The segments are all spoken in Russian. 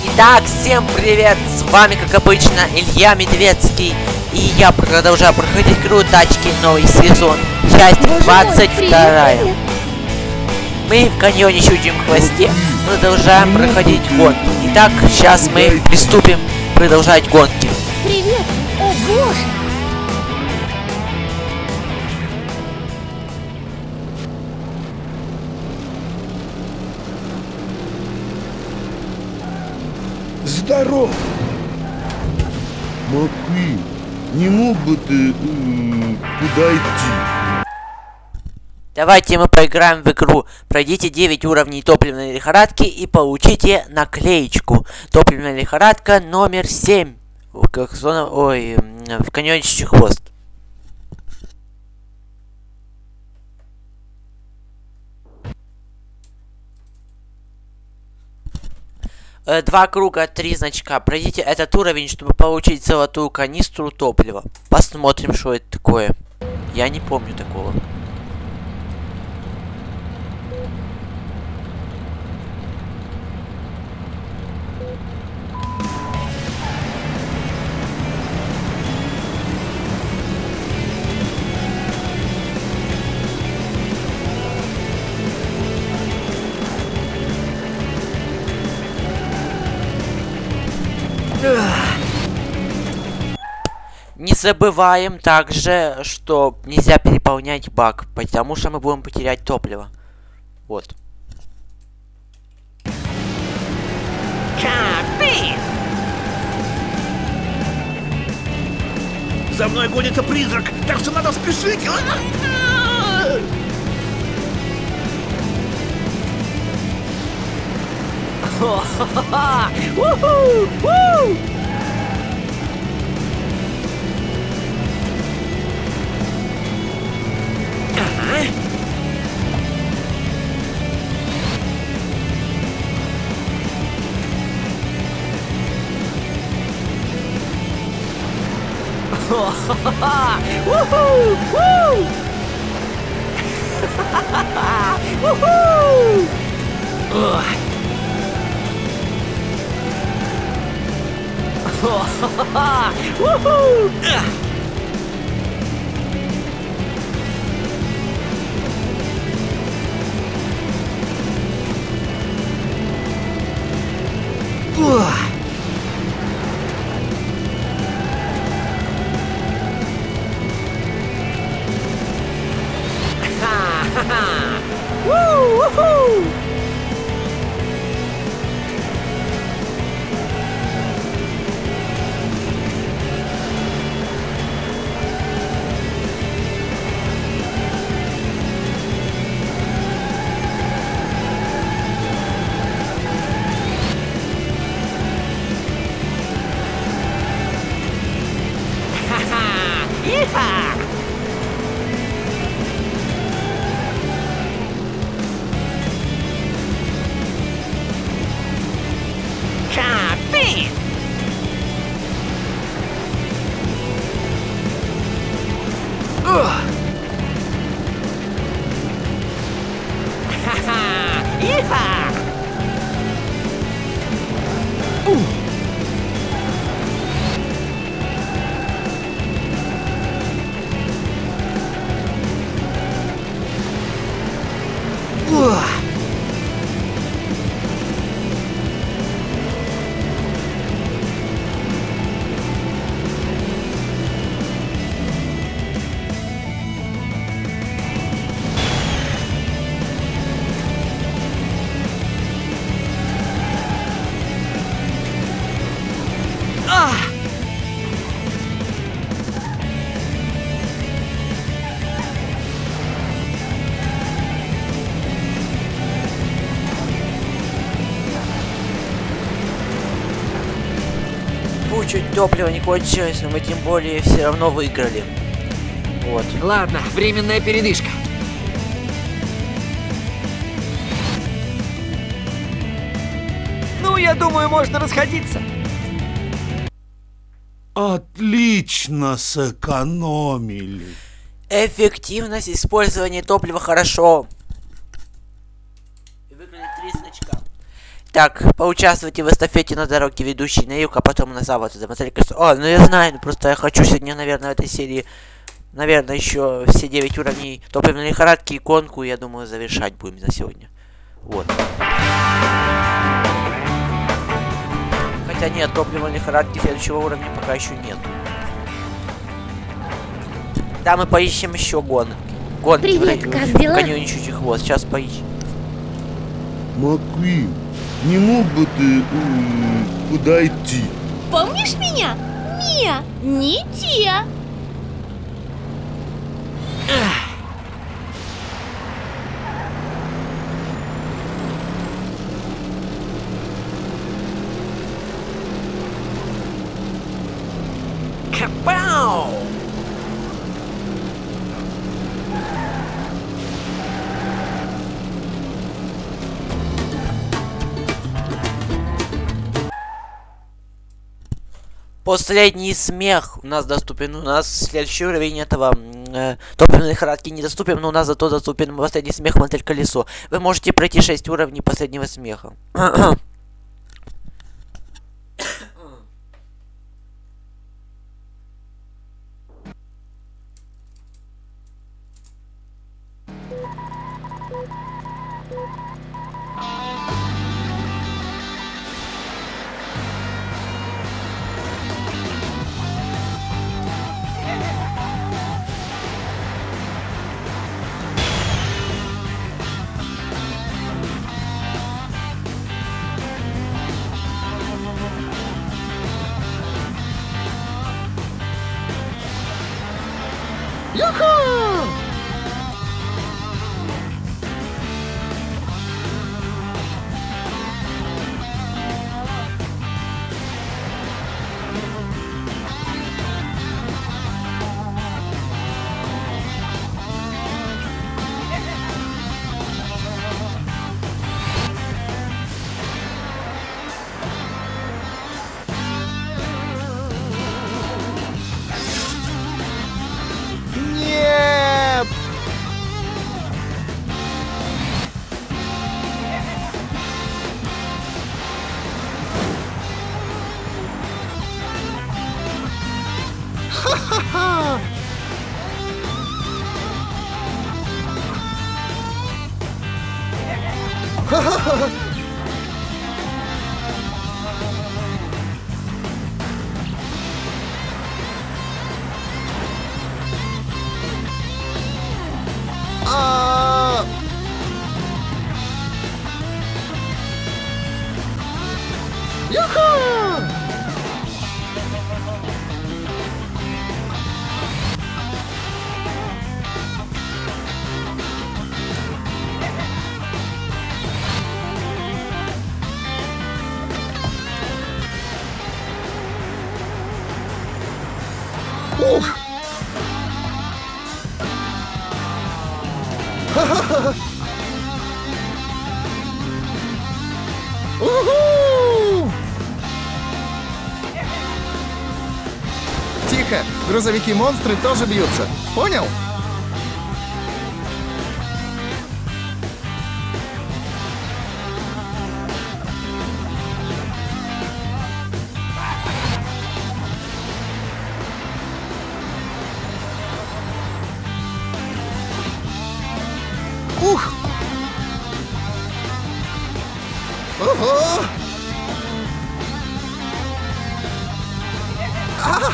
Итак, всем привет! С вами, как обычно, Илья Медведский. И я продолжаю проходить игру Тачки новый сезон. Часть 22. Мы в каньоне Щучьем Хвосте продолжаем проходить гонки. Итак, сейчас мы приступим продолжать гонки. Привет! О боже! Здорово! Маквин, не мог бы ты куда идти? Давайте мы поиграем в игру. Пройдите 9 уровней топливной лихорадки и получите наклеечку. Топливная лихорадка номер 7. Как зона... Ой, в каньоне Щучий Хвост. Два круга, 3 значка. Пройдите этот уровень, чтобы получить золотую канистру топлива. Посмотрим, что это такое. Я не помню такого. Не забываем также, что нельзя переполнять бак, потому что мы будем потерять топливо. Вот. За мной гонится призрак, так что надо спешить! Чуть топлива не кончилось, но мы тем более все равно выиграли. Вот. Ладно, временная передышка. Ну, я думаю, можно расходиться. Отлично сэкономили. Эффективность использования топлива хорошо. Выиграли 3 значка. Так, поучаствуйте в эстафете на дороге, ведущей на юг, а потом на запад. О, ну я знаю, ну просто я хочу сегодня, наверное, в этой серии, наверное, еще все 9 уровней топливной лихорадки и гонку, я думаю, завершать будем за сегодня. Вот. Хотя нет, топливной лихорадки следующего уровня пока еще нет. Да, мы поищем еще гонки. Привет, как дела? Конюничий хвост, сейчас поищем. Маквин, не мог бы ты куда идти? Помнишь меня? Мия, не те. Капау! Последний смех у нас доступен. У нас следующий уровень этого топливной лихорадки недоступен, но у нас зато доступен последний смех Мотель Колесо. Вы можете пройти 6 уровней последнего смеха. Нет! Ха-ха-ха! Ха-ха-ха! А! Юху! Ух! Ха-ха-ха! Уху! Тихо! Грузовики-монстры тоже бьются. Понял? Ух! Ого! А!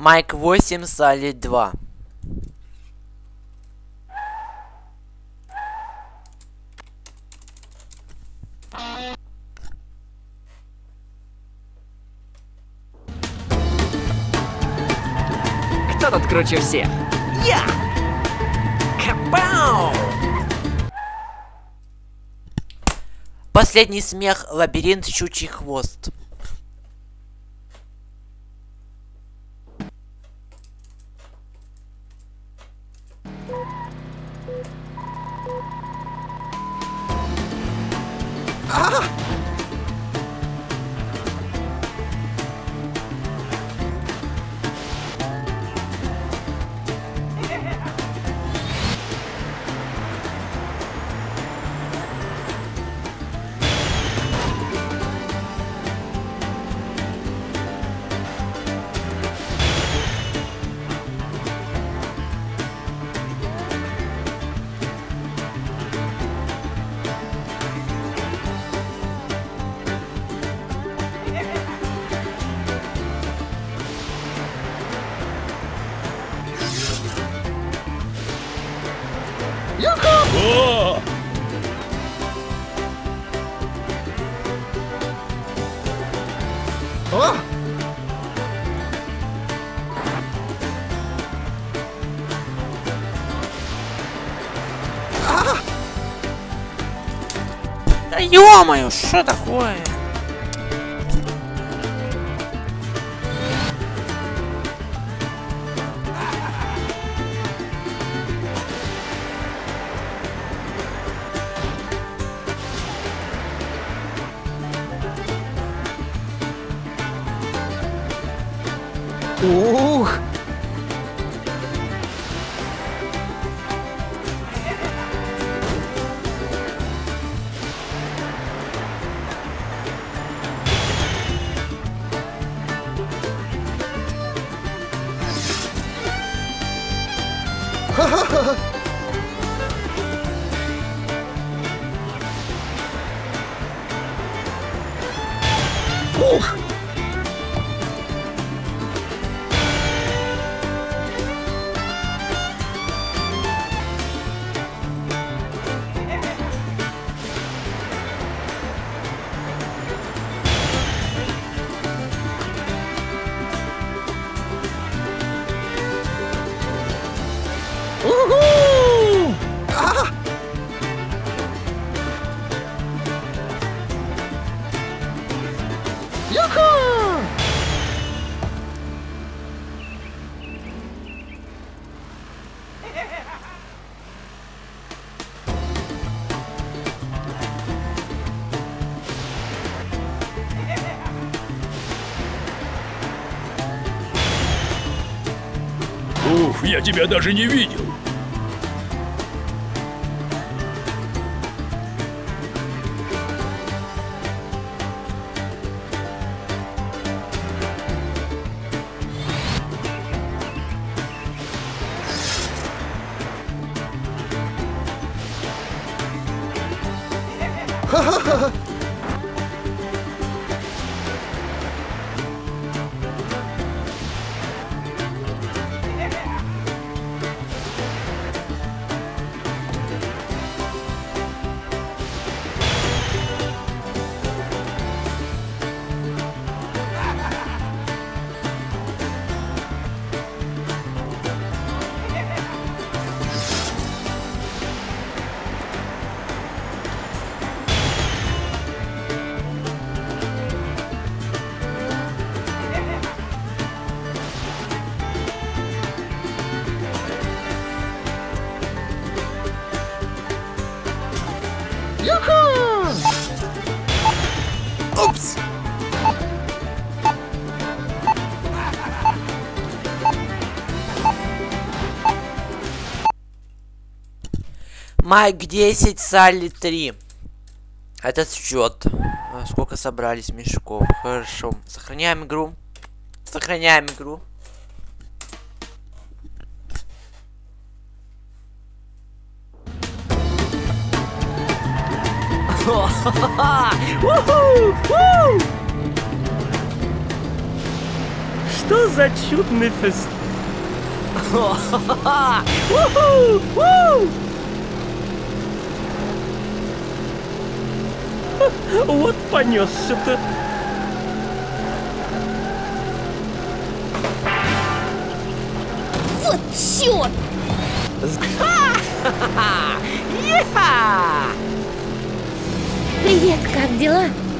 Майк 8, Салли 2. Кто тут круче всех? Я! Капау! Последний смех. Лабиринт, щучий хвост. О! О! Да ё-моё, что такое? Ух! Ух! Уху! А! Юху! Уф, я тебя даже не видел. Ха-ха-ха! Юху! Упс! Майк 10, Салли 3. Этот счет. Сколько собрались мешков? Хорошо. Сохраняем игру. Сохраняем игру. Что за чудный фест? Вот понесся-то. Вот черт! Привет, как дела?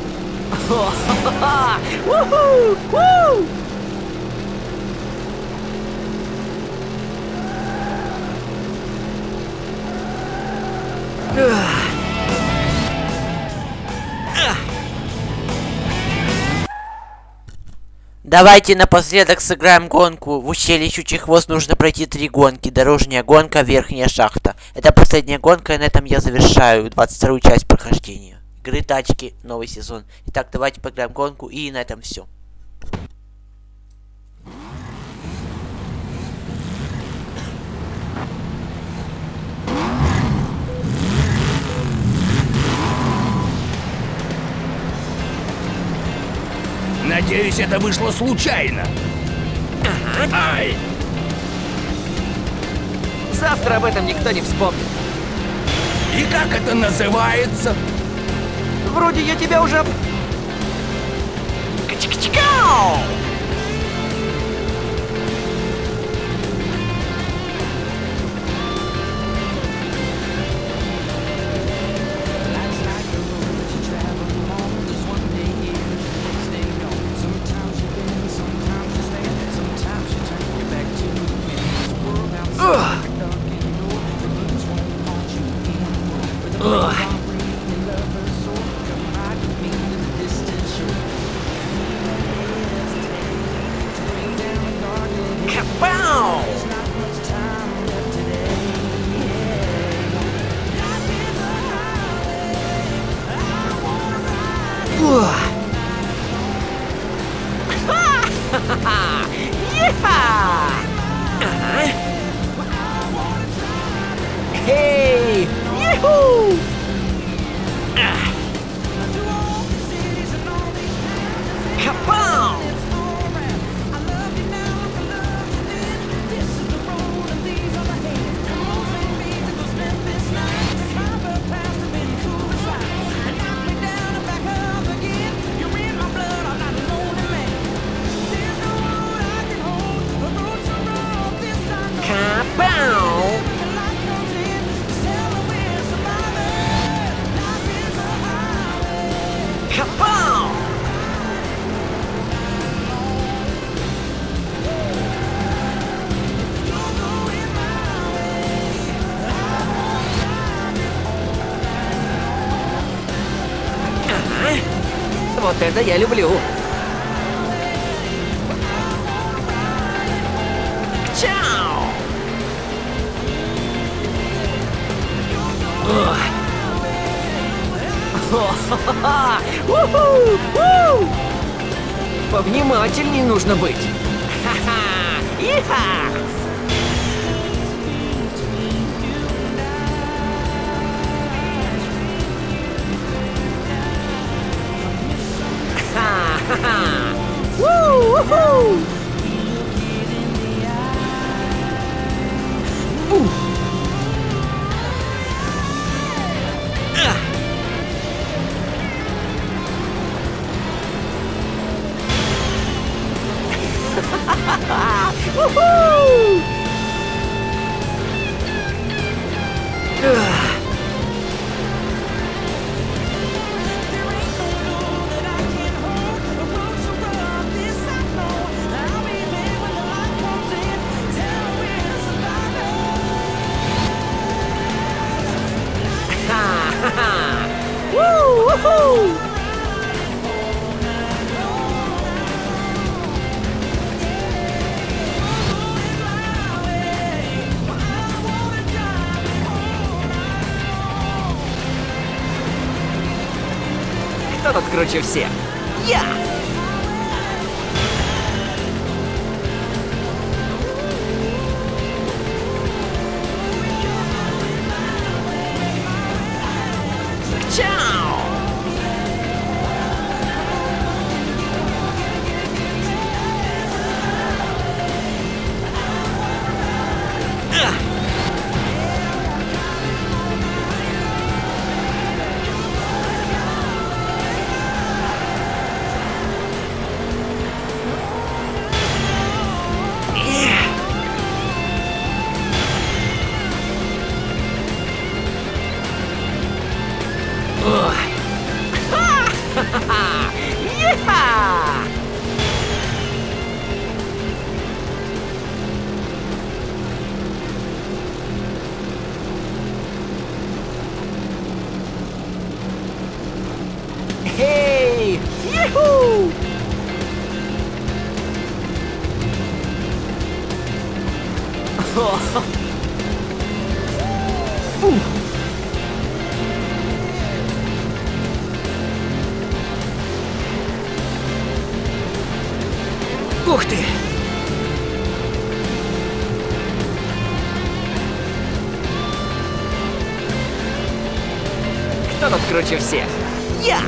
Давайте напоследок сыграем гонку. В ущелье Щучий Хвост нужно пройти 3 гонки. Дорожная гонка, верхняя шахта. Это последняя гонка, и на этом я завершаю 22-ю часть прохождения игры Тачки, новый сезон. Итак, давайте поиграем гонку, и на этом все. Надеюсь, это вышло случайно. Ай! Завтра об этом никто не вспомнит. И как это называется? Вроде я тебя уже... Качка-чикау! Капау! Hey! Yahoo! Kapow! Kapow! Kapow! Вот это я люблю. Чао! Повнимательней нужно быть. Ха-ха! Иха! Ха-ха! Ву-ху! Кто тут круче всех? Я! Чао! Ух ты! Кто тут круче всех? Я!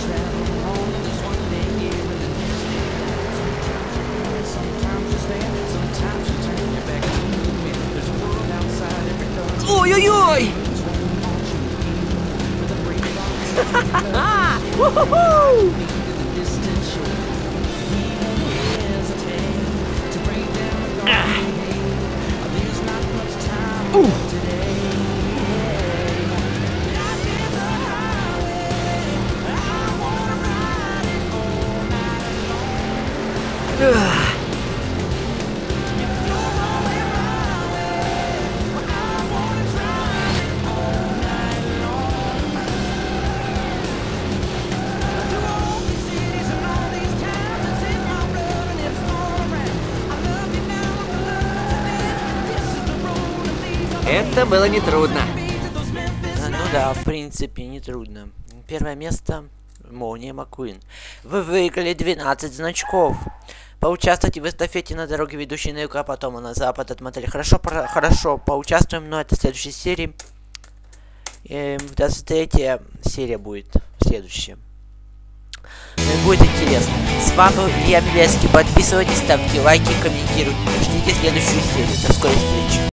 Ой-ой-ой! Ха-ха-ха! У-ху-ху! Это было нетрудно. Ну да, в принципе, нетрудно. Первое место Молния Маккуин. Вы выиграли 12 значков. Поучаствуйте в эстафете на дороге, ведущей на юг, а потом на запад от модели. Хорошо, поучаствуем, но это в следующей серии. 23-я серия будет следующая. Будет интересно. С вами был Илья Медведский. Подписывайтесь, ставьте лайки, комментируйте. Ждите следующую серию. До скорой встречи.